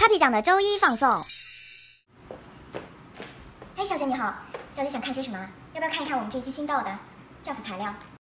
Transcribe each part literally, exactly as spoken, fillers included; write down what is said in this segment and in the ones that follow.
Happy 酱的周一放送。哎，小姐你好，小姐想看些什么？要不要看一看我们这一季新到的教辅材料？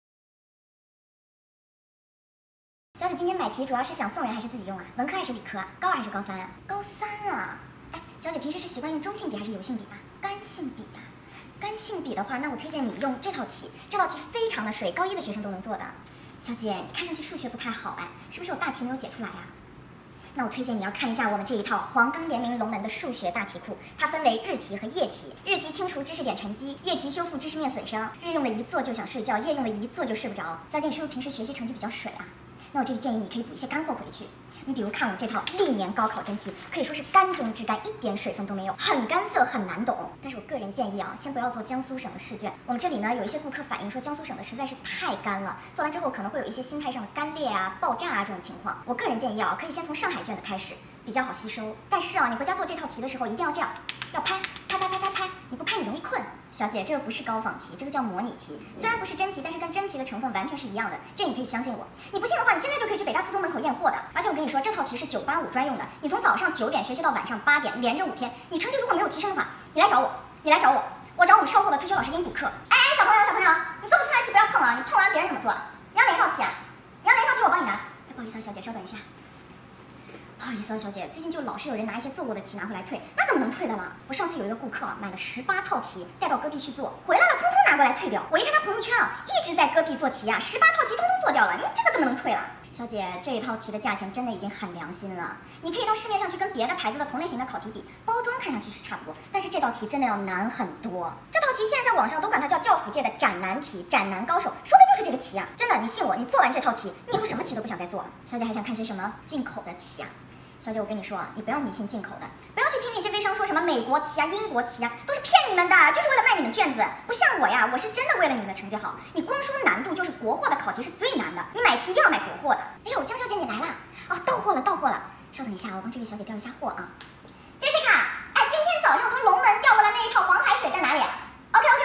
小姐今天买题主要是想送人还是自己用啊？文科还是理科啊？高二还是高三啊？高三啊！哎，小姐平时是习惯用中性笔还是油性笔啊？干性笔啊？干性笔的话，那我推荐你用这套题，这套题非常的水，高一的学生都能做的。小姐，你看上去数学不太好哎，是不是有大题没有解出来呀？那我推荐你要看一下我们这一套黄冈联名龙门的数学大题库，它分为日题和夜题。日题清除知识点沉积，夜题修复知识面损伤。日用的一做就想睡觉，夜用的一做就睡不着。小姐，你是不是平时学习成绩比较水啊？那我这里建议你可以补一些干货回去。你比如看我们这套历年高考真题，可以说是干中之干，一点水分都没有，很干涩，很难懂。但是我个人建议啊，先不要做江苏省的试卷。我们这里呢有一些顾客反映说江苏省的实在是太干了，做完之后可能会有一些心态上的干裂啊、爆炸啊这种情况。我个人建议啊，可以先从上海卷的开始，比较好吸收。但是啊，你回家做这套题的时候一定要这样，要拍拍拍拍拍拍，你不拍你容易困。小姐，这个不是高仿题，这个叫模拟题。虽然不是真题，但是跟真题的成分完全是一样的，这你可以相信我。你不信的话，你现在就可以去北大附中门口验货的。而且我跟你说，这套题是九八五专用的，你从早上九点学习到晚上八点，连着五天，你成绩如果没有提升的话，你来找我，你来找我，我找我们售后的退休老师给你补课。哎哎，小朋友小朋友，你做不出来题不要碰啊，你碰完别人怎么做？你要哪套题啊？你要哪套题我帮你拿。哎，不好意思啊，小姐，稍等一下。不好意思啊，小姐，最近就老是有人拿一些做过的题拿回来退，那怎么能退的了？我上次有一个顾客啊，买了十八套题带到戈壁去做，回来了通通拿过来退掉。我一看他朋友圈啊，一直在戈壁做题啊，十八套题通通做掉了，你这个怎么能退了？小姐，这一套题的价钱真的已经很良心了，你可以到市面上去跟别的牌子的同类型的考题比，包装看上去是差不多，但是这道题真的要难很多。这套题现在在网上都管它叫教辅界的斩难题，斩难高手，说的就是这个题啊！真的，你信我，你做完这套题，你以后什么题都不想再做了。小姐还想看些什么进口的题啊？小姐，我跟你说啊，你不要迷信进口的，不要去听那些微商说什么美国题啊、英国题啊，都是骗你们的，就是为了卖你们卷子。不像我呀，我是真的为了你们的成绩好。你光说难度，就是国货的考题是最难的，你买题一定要买国货的。哎呦，江小姐你来了哦，到货了到货了，稍等一下，我帮这位小姐调一下货啊。杰西卡，哎，今天早上从龙门调过来那一套黄海水在哪里 ？OK OK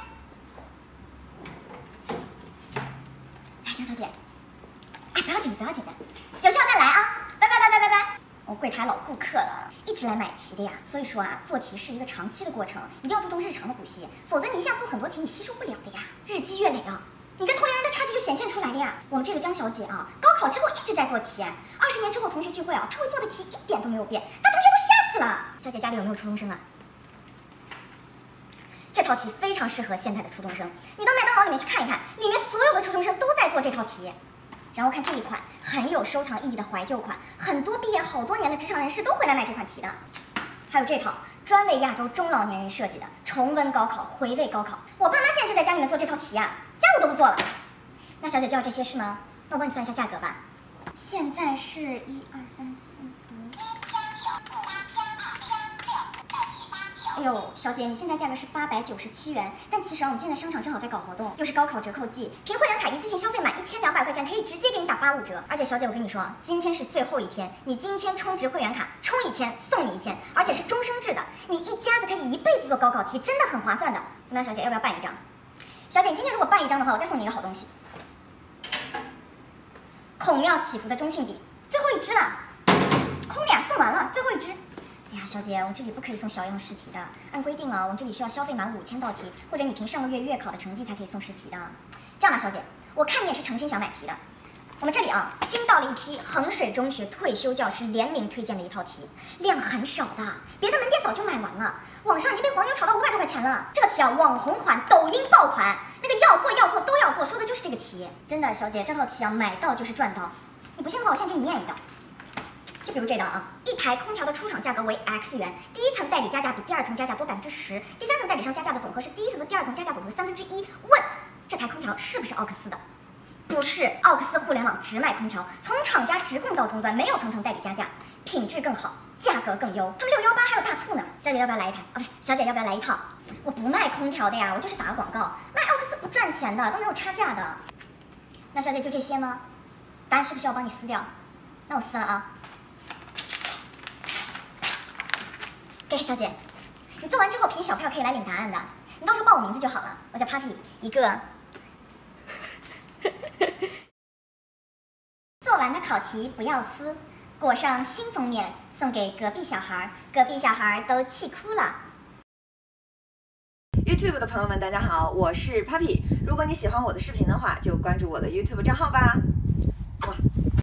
OK。哎，江小姐，哎，不要紧的不要紧的，有需要再来啊。拜拜拜拜拜拜！我柜台老顾客了，一直来买题的呀。所以说啊，做题是一个长期的过程，一定要注重日常的补习，否则你一下做很多题你吸收不了的呀。日积月累啊，你跟同龄人的差距就显现出来了呀。我们这个江小姐啊，高考之后一直在做题，二十年之后同学聚会啊，她会做的题一点都没有变，但同学都吓死了。小姐家里有没有初中生啊？这套题非常适合现在的初中生，你到麦当劳里面去看一看，里面所有的初中生都在做这套题。然后看这一款很有收藏意义的怀旧款，很多毕业好多年的职场人士都会来买这款题的。还有这套专为亚洲中老年人设计的重温高考、回味高考，我爸妈现在就在家里面做这套题啊，家务都不做了。那小姐就要这些是吗？那我帮你算一下价格吧。现在是一二三四五。哎呦，小姐，你现在价格是八百九十七元，但其实啊，我们现在商场正好在搞活动，又是高考折扣季，凭会员卡一次性消费满一千两百块钱，可以直接给你打八五折。而且小姐，我跟你说啊，今天是最后一天，你今天充值会员卡，充一千送你一千，而且是终生制的，你一家子可以一辈子做高考题，真的很划算的。怎么样，小姐，要不要办一张？小姐，你今天如果办一张的话，我再送你一个好东西，孔庙祈福的中性笔，最后一支了，空的呀，送完了，最后一支。哎呀，小姐，我们这里不可以送小样试题的。按规定啊，我们这里需要消费满五千道题，或者你凭上个月月考的成绩才可以送试题的。这样吧，小姐，我看你也是诚心想买题的。我们这里啊，新到了一批衡水中学退休教师联名推荐的一套题，量很少的，别的门店早就买完了，网上已经被黄牛炒到五百多块钱了。这个题啊，网红款、抖音爆款，那个要做要做都要做，说的就是这个题。真的，小姐，这套题啊，买到就是赚到。你不信的话，我现在给你念一道。就比如这道啊，一台空调的出厂价格为 X 元，第一层代理加价比第二层加价多百分之十，第三层代理商加价的总和是第一层和第二层加价总和的三分之一。问这台空调是不是奥克斯的？不是，奥克斯互联网直卖空调，从厂家直供到终端，没有层层代理加价，品质更好，价格更优。他们六幺八还有大促呢。小姐要不要来一台？啊，不是，小姐要不要来一套？我不卖空调的呀，我就是打个广告，卖奥克斯不赚钱的，都没有差价的。那小姐就这些吗？答案需不需要我帮你撕掉？那我撕了啊。给小姐，你做完之后凭小票可以来领答案的，你到时候报我名字就好了，我叫 Papi， 一个做完的考题不要撕， 裹上新封面，送给隔壁小孩，隔壁小孩都气哭了。 YouTube 的朋友们，大家好，我是 Papi。如果你喜欢我的视频的话，就关注我的 YouTube 账号吧。哇。